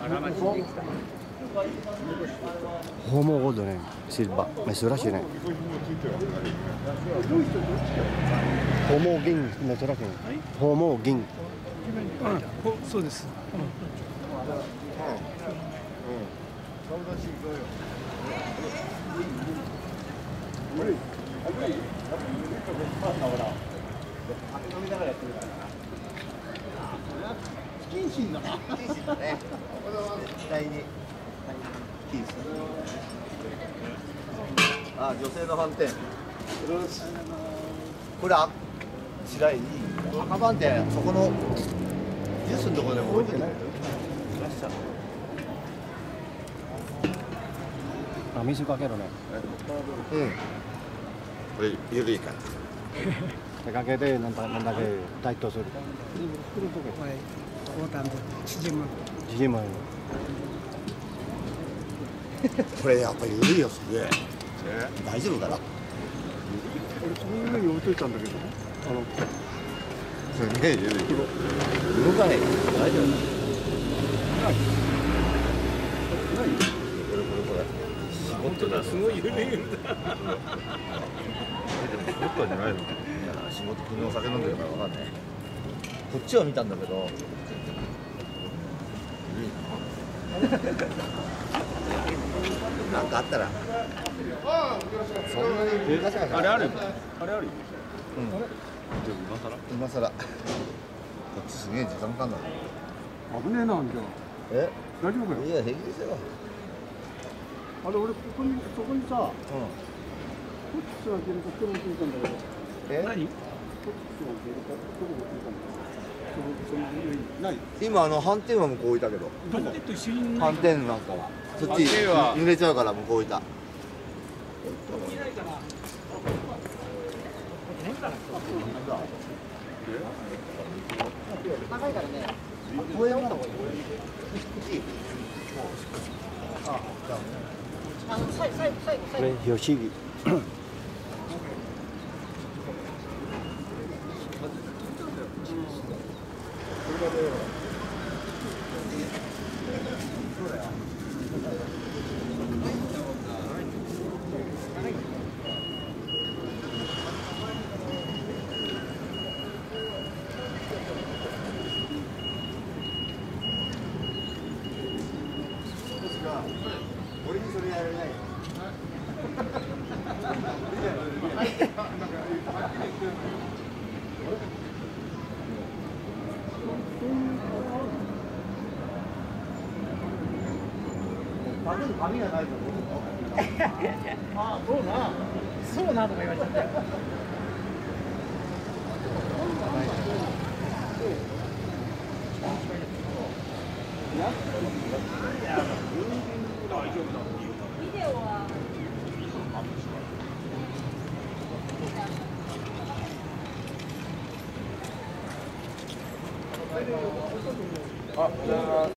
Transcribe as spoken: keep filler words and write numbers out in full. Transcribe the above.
ホーモゴールドね、シルバー、珍しいね。ホーモ銀、珍しいね。ホーモ銀。 そうです。 不謹慎だな。不謹慎だね。期待に。あ、女性の斑点。これあ、白い。赤斑点、そこのジュースのところでも置いてない。 あ、水かけるね。 うん。これ緩いから。 手かけて、なんだ、なんだけ、タイトする。 縮む。 縮む。 これやっぱり緩いよ、すげえ。大丈夫かな。 俺、その上に置いといたんだけど。あの。 すげえ緩い。動かない。大丈夫。ない。ない。これこれこれ。 本当だ、すごい緩いんだ。 でも絞ったんじゃないの？仕事昨日お酒飲んでるからわかんない。こっちは見たんだけど。なんかあったら。そんなにガシャガシャ。 あれある。あれある。 うん。今更。今更。こっちすげえ時間かかんだ。 危ねえな、じゃあ。 え？ 大丈夫かよ。 いや平気ですよ。 あれ、俺、ここに、そこにさ。 うん。 こっちは出ると、これもついたんだけど。 え？ 何？ こっちは出ると、これもついたんだけど。その上ない。 今あの斑点は向こう置いたけど。 斑点と一緒に。 斑点なんかは。そっち濡れちゃうから向こう置いた。長いからね。公園の方がいい。あ、あの最後最後最後これ、よしぎ。 俺にそれやられない。髪がないと。ああ、そうな。 そうなとか言われちゃったよ。 ビデオは。 あ、じゃあ。